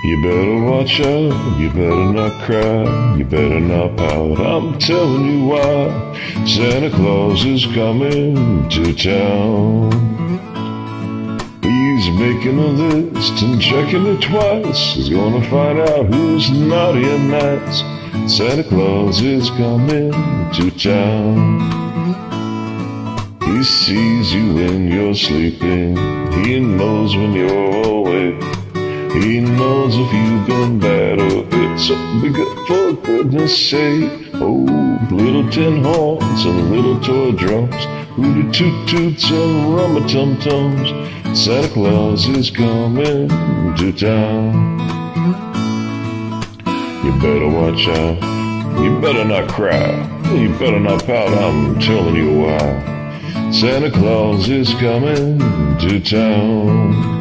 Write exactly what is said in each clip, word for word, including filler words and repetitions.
You better watch out, you better not cry, you better not pout. I'm telling you why. Santa Claus is coming to town. He's making a list and checking it twice. He's gonna find out who's naughty and nice. Santa Claus is coming to town. He sees you when you're sleeping. He knows when you're awake. He knows if you've been bad or good. So be good for goodness sake. Oh, little tin horns and little toy drums, hooty toot toots and rum-a-tum-tums. Santa Claus is coming to town. You better watch out, you better not cry, you better not pout, I'm telling you why. Santa Claus is coming to town.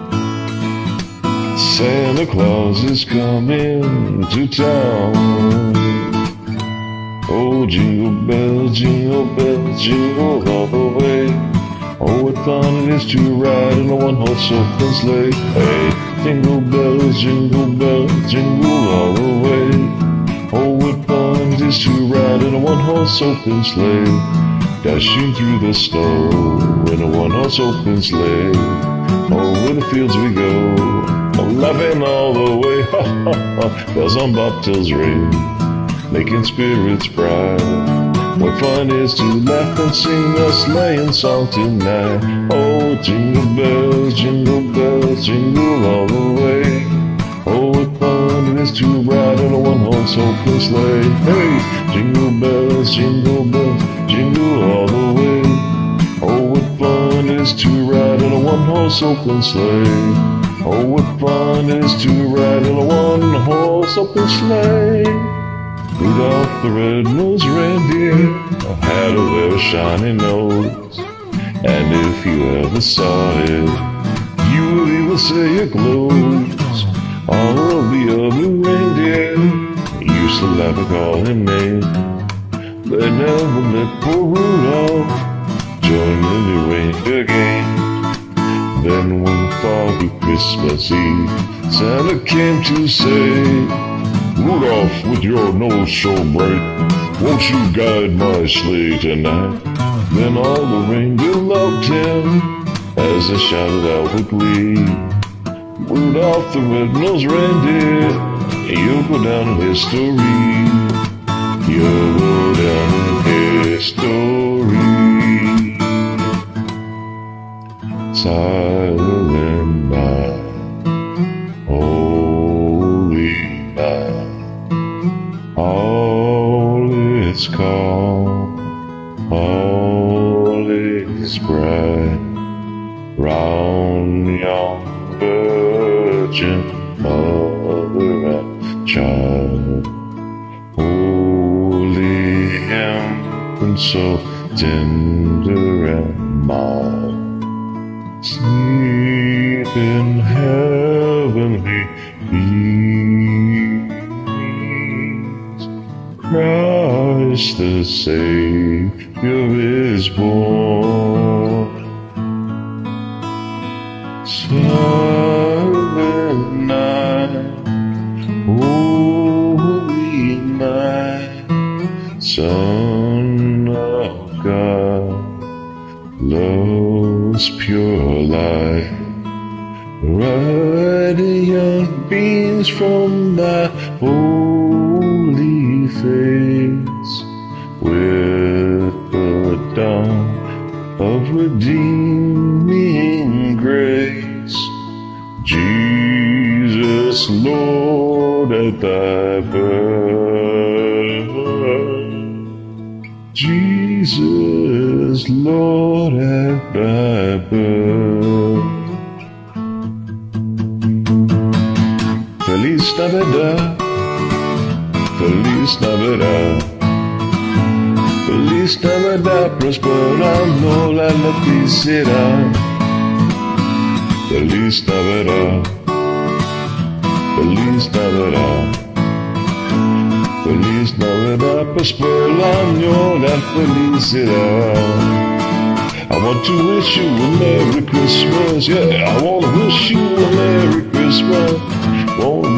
Santa Claus is coming to town. Oh, jingle bells, jingle bells, jingle all the way. Oh, what fun it is to ride in a one-horse open sleigh. Hey, jingle bells, jingle bells, jingle all the way. Oh, what fun it is to ride in a one-horse open sleigh. Dashing through the snow in a one-horse open sleigh. Oh, where the fields we go, laughing all the way. Ha ha ha, bells on bobtails ring, making spirits bright. What fun is to laugh and sing a sleighing song tonight. Oh, jingle bells, jingle bells, jingle all the way. Oh, what fun it is to ride in a one-horse open sleigh. Hey, jingle bells, jingle bells, jingle all the way. Oh, what fun it is to ride in a one-horse open sleigh. Oh, what fun it is to ride in a one-horse open sleigh. Rudolph the red-nosed reindeer had a very shiny nose, and if you ever saw it, you would even say it glows. All of the other reindeer used to laugh and call him names. They never let poor Rudolph join in the reindeer games. Then one foggy Christmas Eve, Santa came to say, Rudolph, with your nose so bright, won't you guide my sleigh tonight? Then all the reindeer loved him as they shouted out with glee. Rudolph the red-nosed reindeer, you'll go down in history. You'll go down in history. Silent night, holy night. All is calm, all is bright, round yon virgin mother and child. Holy infant, so tender and mild, sleep in heavenly peace. Christ the Savior is born. Silent night, holy night, Son of God, love's pure light, radiant beams from thy holy face, with the dawn of redeeming grace. Jesus, Lord, at thy birth, Jesus, Lord, at thy birth. Feliz Navidad, Feliz Navidad, Feliz Navidad, prosperando la felicidad. Feliz Navidad, Feliz Navidad, Feliz Navidad, prosperando la felicidad. I want to wish you a Merry Christmas, yeah, I want to wish you a Merry Christmas. Won't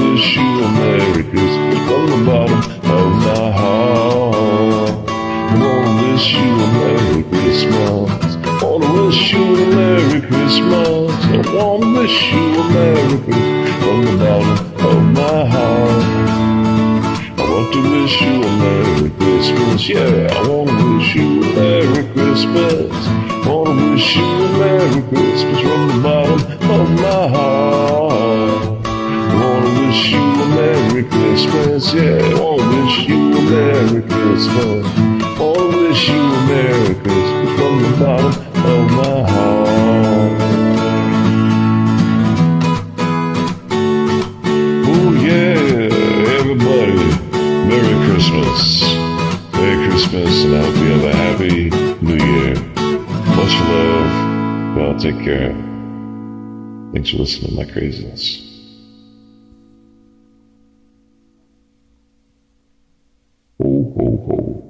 Christmas from the bottom of my heart. I wanna wish you a Merry Christmas, yeah. I wanna wish you a Merry Christmas. I wanna wish you a Merry Christmas from the bottom of my heart. Oh yeah, everybody, Merry Christmas. Merry Christmas, and I hope you have a happy New Year. Much love. Y'all take care. Thanks for listening to my craziness. Ho, ho, ho.